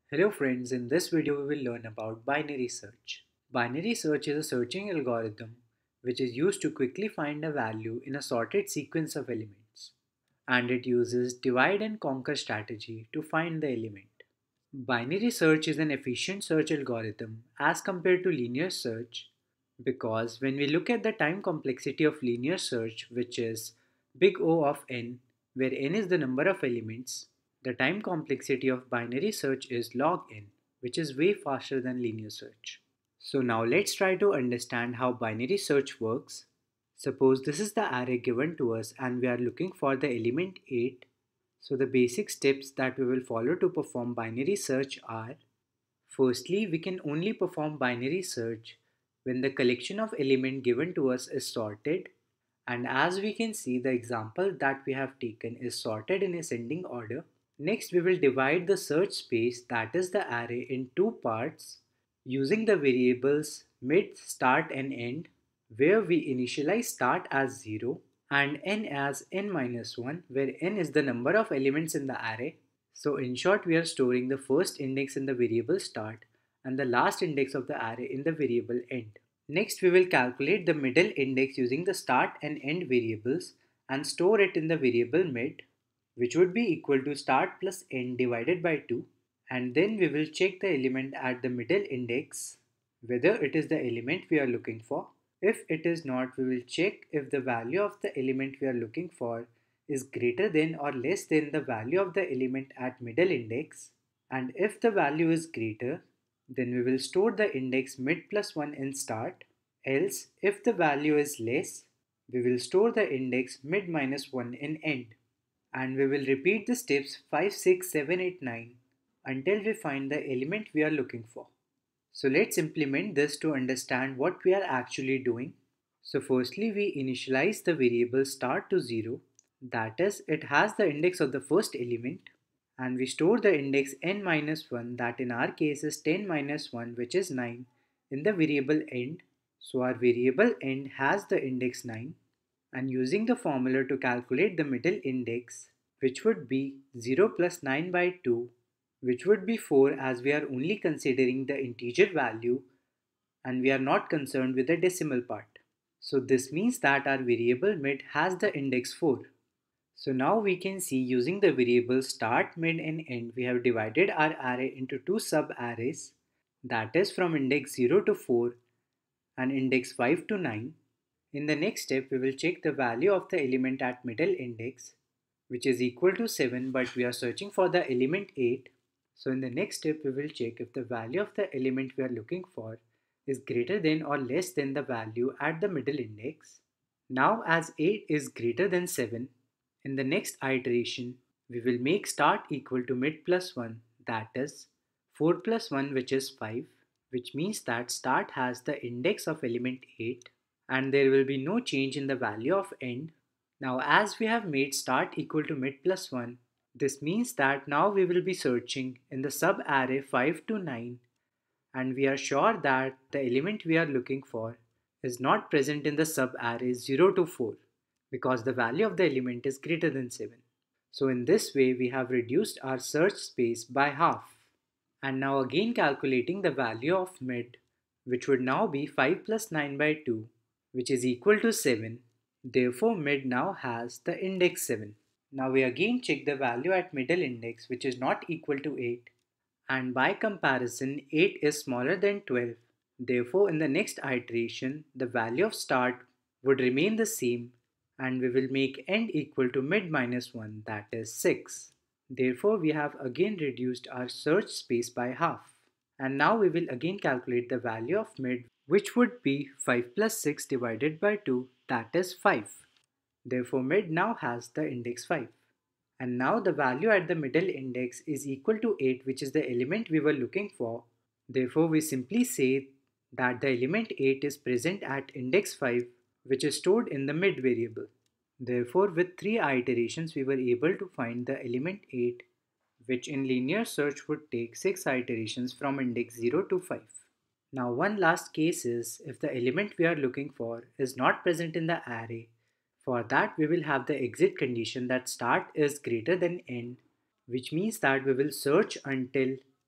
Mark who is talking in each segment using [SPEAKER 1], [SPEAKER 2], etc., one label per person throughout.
[SPEAKER 1] Hello friends, in this video we will learn about binary search. Binary search is a searching algorithm which is used to quickly find a value in a sorted sequence of elements, and it uses divide and conquer strategy to find the element. Binary search is an efficient search algorithm as compared to linear search because when we look at the time complexity of linear search, which is big O of n, where n is the number of elements, the time complexity of binary search is log n, which is way faster than linear search. So now let's try to understand how binary search works. Suppose this is the array given to us and we are looking for the element 8. So the basic steps that we will follow to perform binary search are: firstly, we can only perform binary search when the collection of element given to us is sorted, and as we can see, the example that we have taken is sorted in ascending order. Next, we will divide the search space, that is the array, in two parts using the variables mid, start and end, where we initialize start as 0 and n as n minus 1, where n is the number of elements in the array. So in short, we are storing the first index in the variable start and the last index of the array in the variable end. Next, we will calculate the middle index using the start and end variables and store it in the variable mid, which would be equal to start plus end divided by 2. And then we will check the element at the middle index, whether it is the element we are looking for. If it is not, we will check if the value of the element we are looking for is greater than or less than the value of the element at middle index. And if the value is greater, then we will store the index mid plus 1 in start. Else, if the value is less, we will store the index mid minus 1 in end. And we will repeat the steps 5, 6, 7, 8, 9 until we find the element we are looking for. So let's implement this to understand what we are actually doing. So firstly, we initialize the variable start to 0, that is, it has the index of the first element, and we store the index n minus 1, that in our case is 10 minus 1, which is 9, in the variable end. So our variable end has the index 9, and using the formula to calculate the middle index, which would be 0 plus 9 by 2, which would be 4, as we are only considering the integer value and we are not concerned with the decimal part. So this means that our variable mid has the index 4. So now we can see, using the variables start, mid and end, we have divided our array into two sub-arrays, that is from index 0 to 4 and index 5 to 9. In the next step, we will check the value of the element at middle index, which is equal to 7, but we are searching for the element 8. So in the next step, we will check if the value of the element we are looking for is greater than or less than the value at the middle index. Now, as 8 is greater than 7, in the next iteration, we will make start equal to mid plus 1, that is 4 plus 1, which is 5, which means that start has the index of element 8 and there will be no change in the value of end. Now, as we have made start equal to mid plus 1, this means that now we will be searching in the sub array 5 to 9, and we are sure that the element we are looking for is not present in the sub array 0 to 4 because the value of the element is greater than 7. So in this way, we have reduced our search space by half. And now again calculating the value of mid, which would now be 5 plus 9 by 2, which is equal to 7. Therefore, mid now has the index 7. Now we again check the value at middle index, which is not equal to 8. And by comparison, 8 is smaller than 12. Therefore, in the next iteration, the value of start would remain the same and we will make end equal to mid minus 1, that is 6. Therefore, we have again reduced our search space by half. And now we will again calculate the value of mid, which would be 5 plus 6 divided by 2, that is 5. Therefore, mid now has the index 5. And now the value at the middle index is equal to 8, which is the element we were looking for. Therefore, we simply say that the element 8 is present at index 5, which is stored in the mid variable. Therefore, with 3 iterations, we were able to find the element 8, which in linear search would take 6 iterations from index 0 to 5. Now, one last case is if the element we are looking for is not present in the array. For that, we will have the exit condition that start is greater than end, which means that we will search until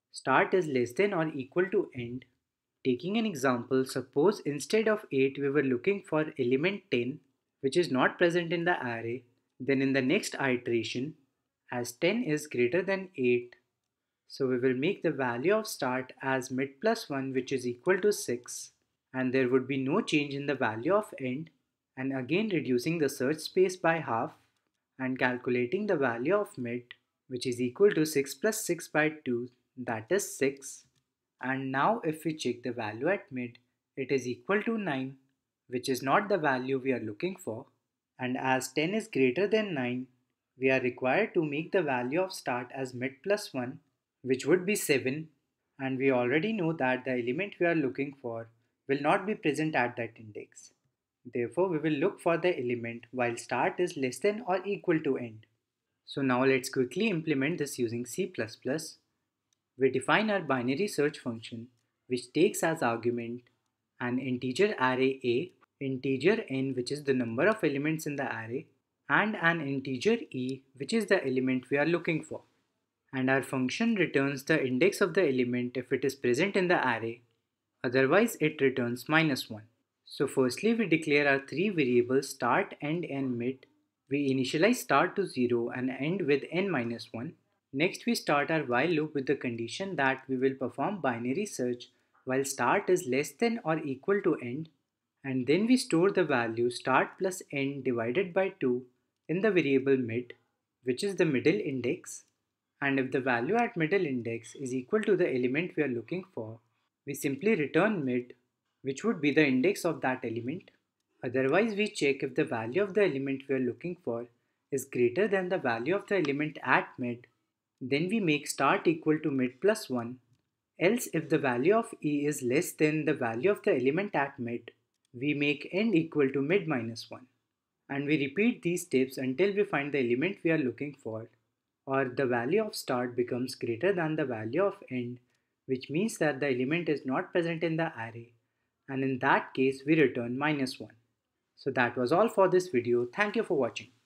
[SPEAKER 1] start is less than or equal to end. Taking an example, suppose instead of 8 we were looking for element 10 which is not present in the array, then in the next iteration, as 10 is greater than 8, so we will make the value of start as mid plus 1 which is equal to 6, and there would be no change in the value of end, and again reducing the search space by half and calculating the value of mid which is equal to 6 plus 6 by 2, that is 6. And now if we check the value at mid, it is equal to 9, which is not the value we are looking for. And as 10 is greater than 9, we are required to make the value of start as mid plus 1, which would be 7. And we already know that the element we are looking for will not be present at that index. Therefore, we will look for the element while start is less than or equal to end. So now let's quickly implement this using C++. We define our binary search function, which takes as argument an integer array A, integer n which is the number of elements in the array, and an integer e which is the element we are looking for. And our function returns the index of the element if it is present in the array, otherwise it returns -1. So firstly we declare our three variables start, end and mid. We initialize start to 0 and end with n-1. Next we start our while loop with the condition that we will perform binary search while start is less than or equal to end, and then we store the value start plus end divided by 2 in the variable mid, which is the middle index, and if the value at middle index is equal to the element we are looking for, we simply return mid, which would be the index of that element. Otherwise we check if the value of the element we are looking for is greater than the value of the element at mid, then we make start equal to mid plus 1, else if the value of e is less than the value of the element at mid, we make end equal to mid -1. And we repeat these steps until we find the element we are looking for, or the value of start becomes greater than the value of end, which means that the element is not present in the array, and in that case we return -1. So that was all for this video. Thank you for watching.